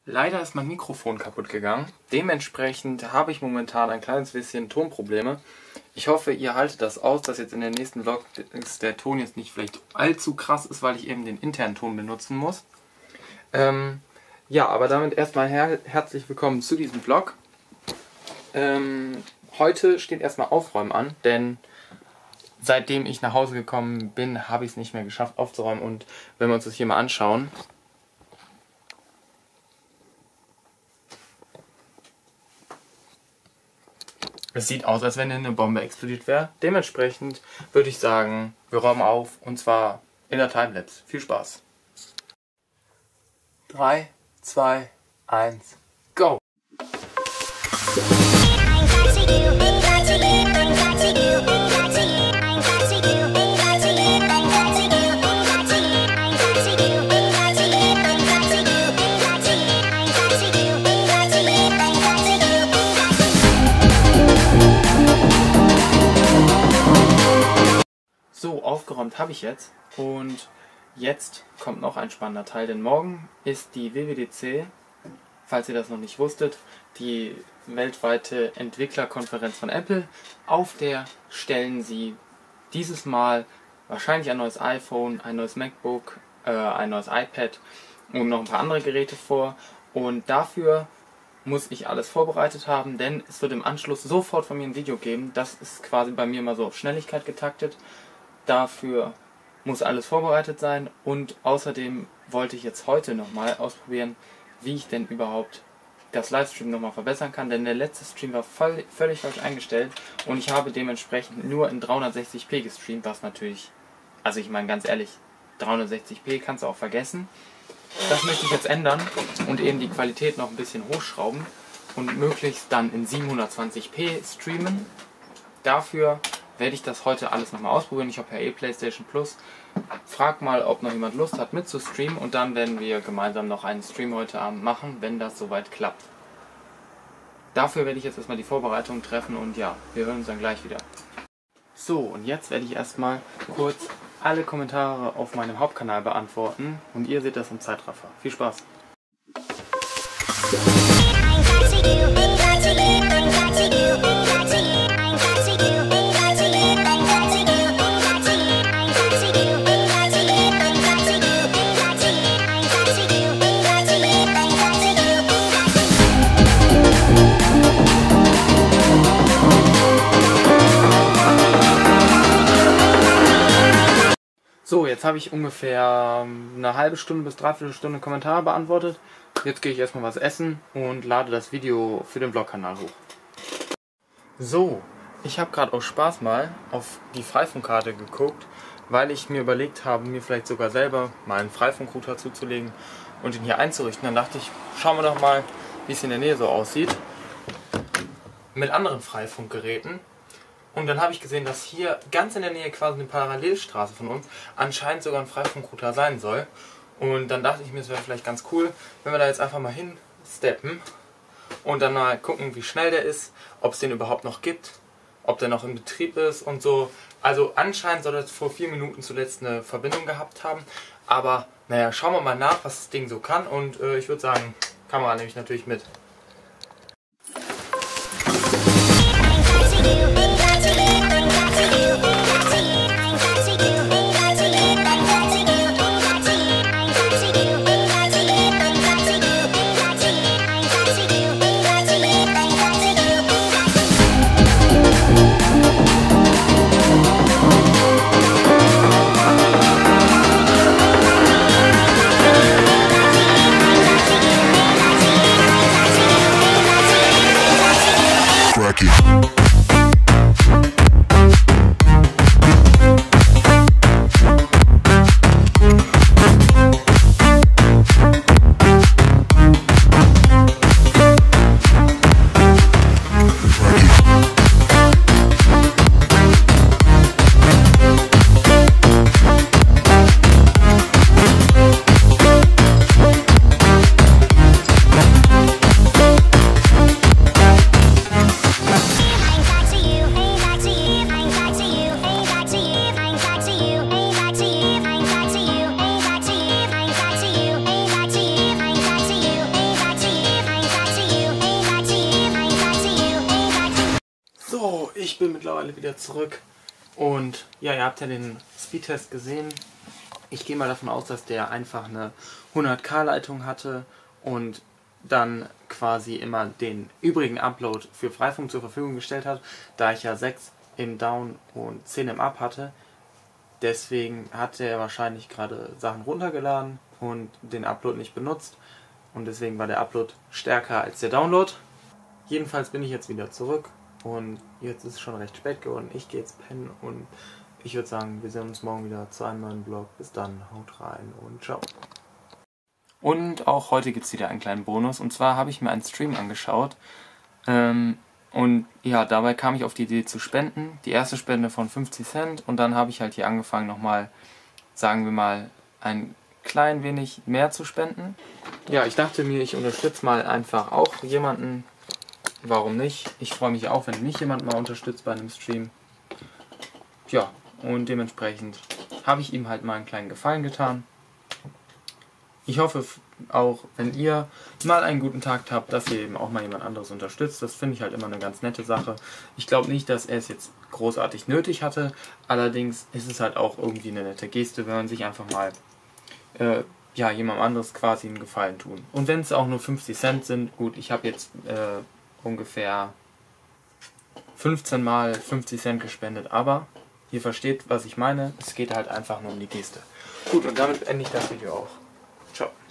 Leider ist mein Mikrofon kaputt gegangen. Dementsprechend habe ich momentan ein kleines bisschen Tonprobleme. Ich hoffe, ihr haltet das aus, dass jetzt in den nächsten Vlogs der Ton jetzt nicht vielleicht allzu krass ist, weil ich eben den internen Ton benutzen muss. Ja, aber damit erstmal herzlich willkommen zu diesem Vlog. Heute steht erstmal Aufräumen an, denn seitdem ich nach Hause gekommen bin, habe ich es nicht mehr geschafft aufzuräumen. Und wenn wir uns das hier mal anschauen, es sieht aus, als wenn eine Bombe explodiert wäre. Dementsprechend würde ich sagen, wir räumen auf, und zwar in der Timelapse. Viel Spaß! 3, 2, 1, go! So, aufgeräumt habe ich jetzt, und jetzt kommt noch ein spannender Teil, denn morgen ist die WWDC, falls ihr das noch nicht wusstet, die weltweite Entwicklerkonferenz von Apple. Auf der stellen sie dieses Mal wahrscheinlich ein neues iPhone, ein neues MacBook, ein neues iPad und noch ein paar andere Geräte vor, und dafür muss ich alles vorbereitet haben, denn es wird im Anschluss sofort von mir ein Video geben. Das ist quasi bei mir mal so auf Schnelligkeit getaktet. Dafür muss alles vorbereitet sein, und außerdem wollte ich jetzt heute nochmal ausprobieren, wie ich denn überhaupt das Livestream nochmal verbessern kann, denn der letzte Stream war völlig falsch eingestellt und ich habe dementsprechend nur in 360p gestreamt, was natürlich, also ich meine ganz ehrlich, 360p kannst du auch vergessen. Das möchte ich jetzt ändern und eben die Qualität noch ein bisschen hochschrauben und möglichst dann in 720p streamen. Dafür werde ich das heute alles nochmal ausprobieren. Ich habe ja PlayStation Plus. Frag mal, ob noch jemand Lust hat mitzustreamen, und dann werden wir gemeinsam noch einen Stream heute Abend machen, wenn das soweit klappt. Dafür werde ich jetzt erstmal die Vorbereitung treffen, und ja, wir hören uns dann gleich wieder. So, und jetzt werde ich erstmal kurz alle Kommentare auf meinem Hauptkanal beantworten, und ihr seht das im Zeitraffer. Viel Spaß! So, jetzt habe ich ungefähr eine halbe Stunde bis dreiviertel Stunde Kommentare beantwortet. Jetzt gehe ich erstmal was essen und lade das Video für den Vlog-Kanal hoch. So, ich habe gerade aus Spaß mal auf die Freifunkkarte geguckt, weil ich mir überlegt habe, mir vielleicht sogar selber mal einen Freifunkrouter zuzulegen und ihn hier einzurichten. Dann dachte ich, schauen wir doch mal, wie es in der Nähe so aussieht mit anderen Freifunkgeräten. Und dann habe ich gesehen, dass hier ganz in der Nähe quasi eine Parallelstraße von uns anscheinend sogar ein Freifunkrouter sein soll. Und dann dachte ich mir, es wäre vielleicht ganz cool, wenn wir da jetzt einfach mal hinsteppen und dann mal gucken, wie schnell der ist, ob es den überhaupt noch gibt, ob der noch in Betrieb ist und so. Also anscheinend soll das vor 4 Minuten zuletzt eine Verbindung gehabt haben. Aber naja, schauen wir mal nach, was das Ding so kann. Und ich würde sagen, Kamera nehme ich natürlich mit. ich bin mittlerweile wieder zurück. Und ja, ihr habt ja den Speedtest gesehen. Ich gehe mal davon aus, dass der einfach eine 100K Leitung hatte und dann quasi immer den übrigen Upload für Freifunk zur Verfügung gestellt hat, da ich ja 6 im Down und 10 im Up hatte. Deswegen hat er wahrscheinlich gerade Sachen runtergeladen und den Upload nicht benutzt und deswegen war der Upload stärker als der Download. Jedenfalls bin ich jetzt wieder zurück und jetzt ist es schon recht spät geworden. Ich gehe jetzt pennen und ich würde sagen, wir sehen uns morgen wieder zu einem neuen Vlog. Bis dann, haut rein und ciao. Und auch heute gibt es wieder einen kleinen Bonus. Und zwar habe ich mir einen Stream angeschaut. Und ja, dabei kam ich auf die Idee zu spenden. Die erste Spende von 50 Cent. Und dann habe ich halt hier angefangen nochmal, sagen wir mal, ein klein wenig mehr zu spenden. Ja, ich dachte mir, ich unterstütze mal einfach auch jemanden. Warum nicht? Ich freue mich auch, wenn mich jemand mal unterstützt bei einem Stream. Ja, und dementsprechend habe ich ihm halt mal einen kleinen Gefallen getan. Ich hoffe auch, wenn ihr mal einen guten Tag habt, dass ihr eben auch mal jemand anderes unterstützt. Das finde ich halt immer eine ganz nette Sache. Ich glaube nicht, dass er es jetzt großartig nötig hatte. Allerdings ist es halt auch irgendwie eine nette Geste, wenn man sich einfach mal ja, jemand anderes quasi einen Gefallen tun. Und wenn es auch nur 50 Cent sind, gut, ich habe jetzt ungefähr 15 mal 50 Cent gespendet, aber ihr versteht, was ich meine. Es geht halt einfach nur um die Geste. Gut, und damit beende ich das Video auch. Ciao.